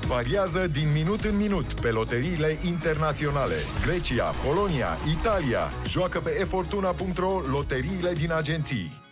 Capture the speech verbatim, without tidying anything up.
Variază din minut în minut pe loteriile internaționale. Grecia, Polonia, Italia. Joacă pe e fortuna punct ro loteriile din agenții.